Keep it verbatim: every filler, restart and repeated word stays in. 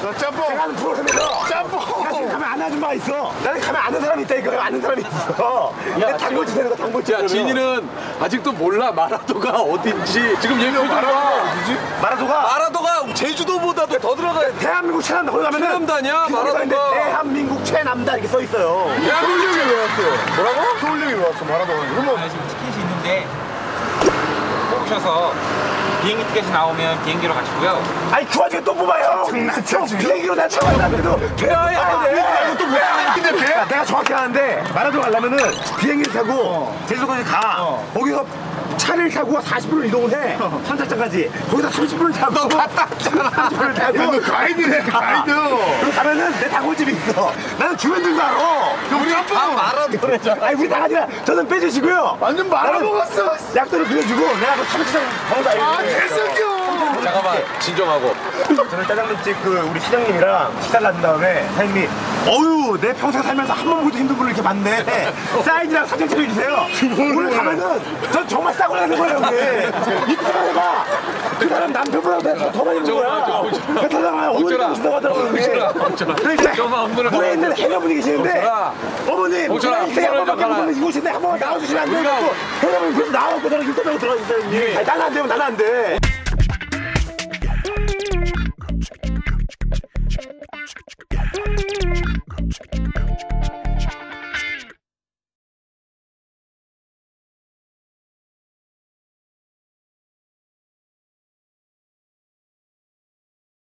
너 짬뽕. 제가 하는 프로그램에서 짬뽕. 나 지금 가면 아는 아줌마가 있어. 나는 가면 아는 사람이 있다니까. 아는 사람이 있어. 야, 단골집 되는 거 단골집. 야, 진이는 아직도 몰라 마라도가 어딘지. 지금 얘 표정 봐. 어디지? 마라도가 마라도가 제주도보다도 더 들어가야 돼. 대한민국 최남단 거기 가면은 최남단이야, 마라도가. 근데 대한민국 최남단 이렇게 써 있어요. 서울역에 왜 왔어요? 뭐라고? 서울역에 왜 왔어? 마라도가. 그러면 아, 지금 티켓이 있는데 꼭 오셔서 비행기 티켓이 나오면 비행기로 가시고요. 아니 그 와중에 또 뽑아요. 장난치지? 비행기로 다 차고 왔는데도 배워야 돼. 또 뭐야? 근데 배? 야, 내가 정확히 아는데 마라도 가려면은 비행기를 타고 제주도까지 가. 거기서 차를 타고 사십 분을 이동을 해. 선착장까지. 거기서 삼십 분을 타고. 너 갔다 왔잖아. 삼십 분을 타고. 야, 너 가이드네, 가이드. 그리고 가면은 내 단골집이 있어. 나는 주변들도 알아. 우리 짬뽕. 마라도래잖아. 아니 우리 다 아니라 저는 빼주시고요. 완전 말아 나는 먹었어. 약도를 그려주고 내가 그 삼십장 번호 다 아, 알려줄게. 개새끼야. 잠깐만, 진정하고. 저는 짜장면집 그 우리 사장님이랑 식사를 한 다음에 사장님이 어유 내 평생 살면서 한 번 보도 힘든 분을 이렇게 봤네. 사인이랑 사진 찍어주세요. 오늘 가면은 전 정말 싸고 나는 거예요. 이 사람가 그 사람 남편보다 내가 더 많이 있는 거야. 그 사람아 오늘 준다고 하더라고요. 엉근을 물에 있는 해녀분이 계시는데 옥천아. 어머님 옥천아, 한 번밖에 못 옥천아. 보는 이곳인데 한 번만 나와주시면 안 돼요? 우리가- 해녀분이 그래서 나와갖고 저랑 인터뷰하고 들어가주세요. 아니 나는 안 되면 나는 안 돼.